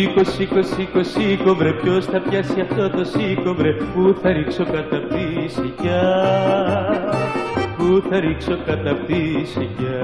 Σήκω, σήκω, σήκω, σήκω βρε, ποιος θα πιάσει αυτό το σήκω βρε, που θα ρίξω κατά απ' τη σικιά, που θα ρίξω κατά απ' τη σικιά.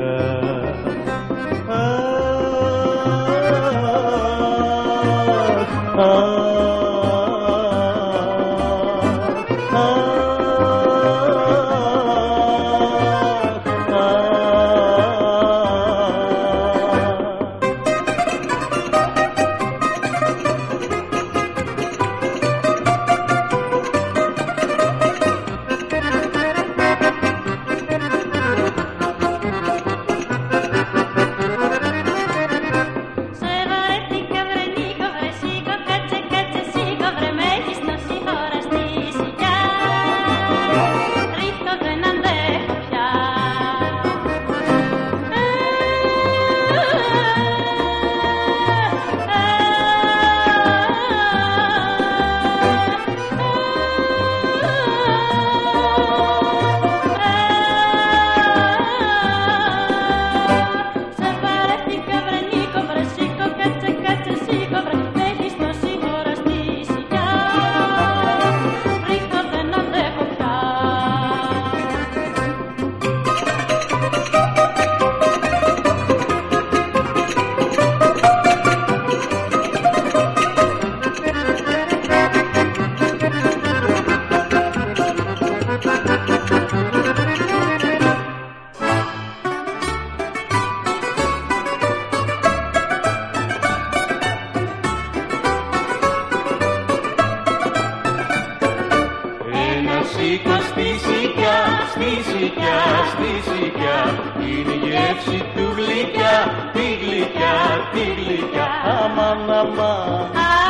Σήκω στη σικιά, στη σικιά, στη σικιά, είναι η γεύση του γλυκιά, τη γλυκιά, τη γλυκιά. Αμάν, αμάν,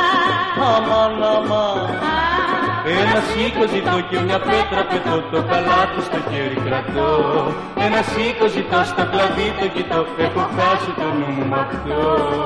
αμάν, αμάν. Ένα σήκω ζητώ και μια πέτρα πετώ, το καλάθι στο χέρι κρατώ. Ένα σήκω ζητώ, στο κλαδί το κοιτώ, έχω χάσει το νου μου μ' αυτό.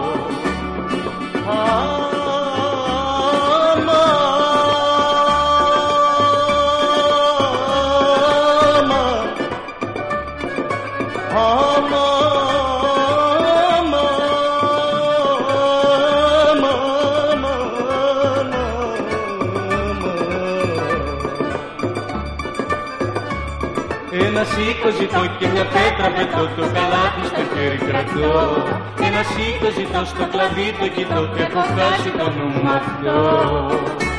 Ένα σήκω ζητώ και μια πέτρα πετώ, το καλάθι στο χέρι κρατώ. Ένα σήκω ζητώ, στο κλαδί το κοιτώ, έχω χάσει το νου μου αυτό.